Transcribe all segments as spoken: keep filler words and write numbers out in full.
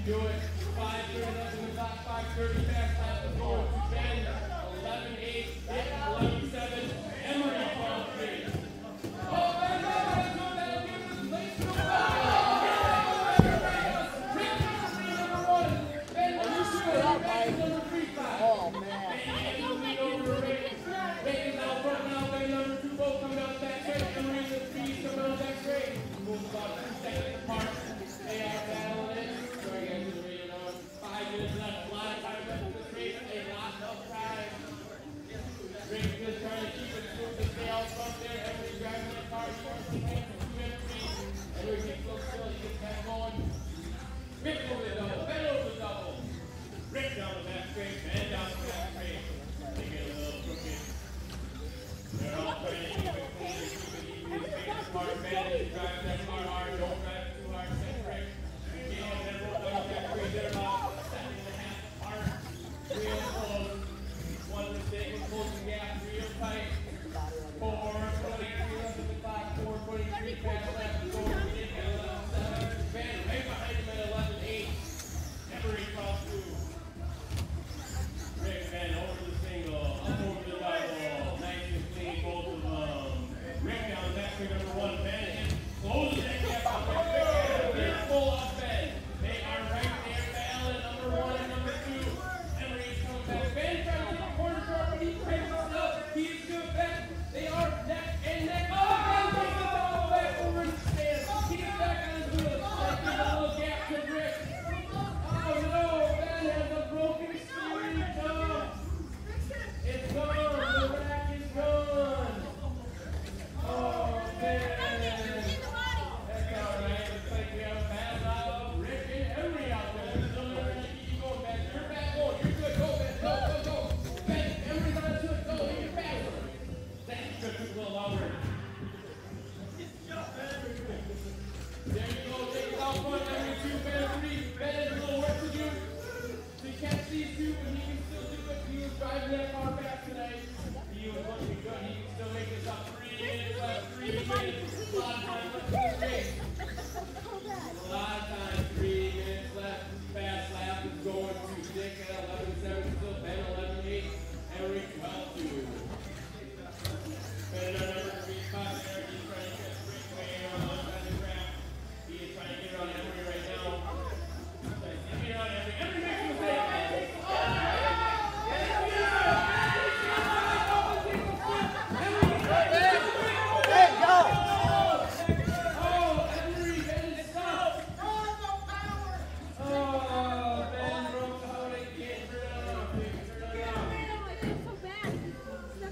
Do it. five thirty left in the clock. five thirty fast lap to go. ten, eleven, eight, eleven, seven. Emory twelve three. Oh, man, that's good. That'll give us late to go. Number one. Ben, are you sure? Number three, five. Oh, man. Ben, you lead over the race. Bacon's out front now. Ben, number two, both come down the back straight. Emory and the speed come down the back straight. Move about two seconds apart. They are battling it. Sorry, guys, to read it on. Five minutes left. A lot of time left in this race. A lot of time. Rick's just trying to keep it smooth to stay out front there. Emory driving that car. He wants to take the two entries. Emory gets so still. He gets back going. Rick over the double. Ben over the double. Rick down the back straight. Ben down the back straight. They get a little crooked. They're all trying to keep it clean. Keep it easy. Take the car. Ben is driving that car hard. Don't drive it too hard. Set Rick. Again, they're both on the back straight. They're about a second and a half apart. Real close. One mistake was closing gap. Real tight. Four twenty-three left in the clock. Four twenty-three fast left. Four Rick at eleven seven. Ben right behind him at eleven eight. Emory cross through. Rick Ben over the single. Up over the double. Nice and clean, both of them. Rick down back to number one. Ben in. Closes that gap out there. Rick is full off Ben. They are right there battling number one and number two. Emory is coming back. Ben trying to take the corner short, but he's picking us up. He is good back. They are neck and neck. Oh, Ben takes the double back over in the stand. He gets back on his wheels. They give a little gap to Rick. Oh no, Ben has a broken steering drum. It's gone. The rack is gone. Oh, Ben. That's all right. Looks like we have a battle of Rick and Emory out there. They're still trying to keep you going, Ben. You're back going. You're good. Go, Ben. Go, go, go. Ben, Emory's on to it. Go. Get faster. That's good. Took a little longer. There you go. Take it out front. Emory two, Ben three. Ben has a little work to do to catch these two, but he can still do it. He was driving that car back tonight. He was looking good. He can still make this up. Three minutes left. Three minutes. A lot of time left in this race. A lot of time. Three minutes left. Fast lap is going to Dick at eleven seven. Still Ben eleven eight. Emory twelve two. Ben on number three spot there. He's trying to catch Rick way on the side of the ground. He is trying to get around Emory right now. Trying to get around Emory. Emory makes a mistake. Oh, Hey, go! oh, Emory, Ben is stopped. Oh, Ben broke out again. Turn it on. Turn it on.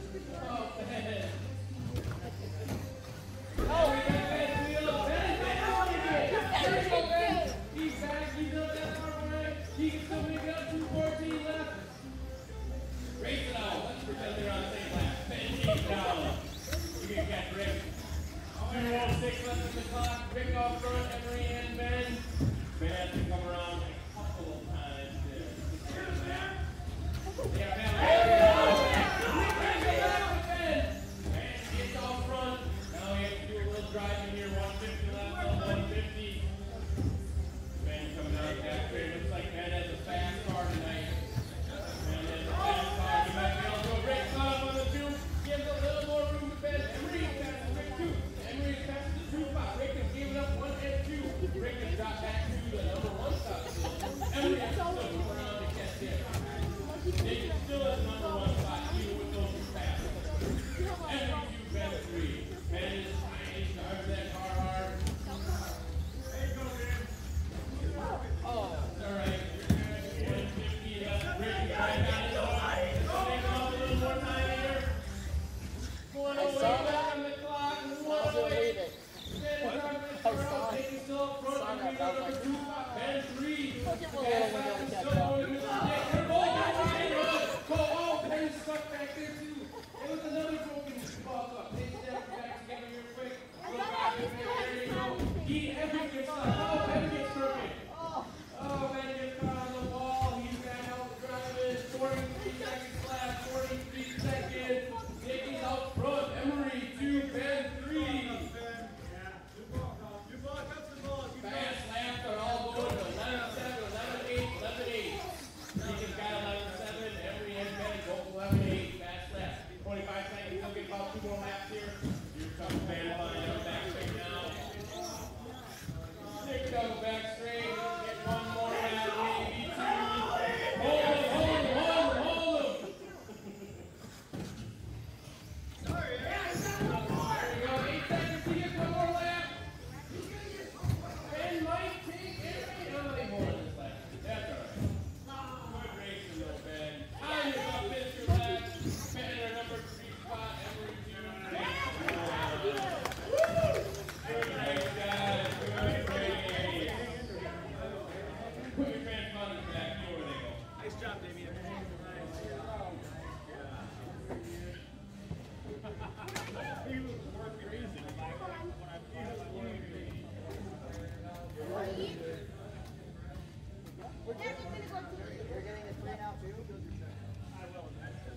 We're getting, we're getting a three now too? I will.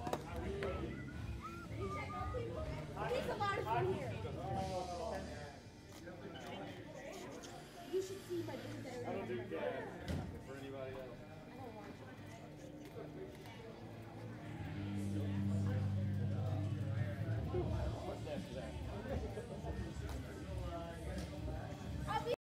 There's a lot of food here. You should see my dinner. I don't do gas for anybody else.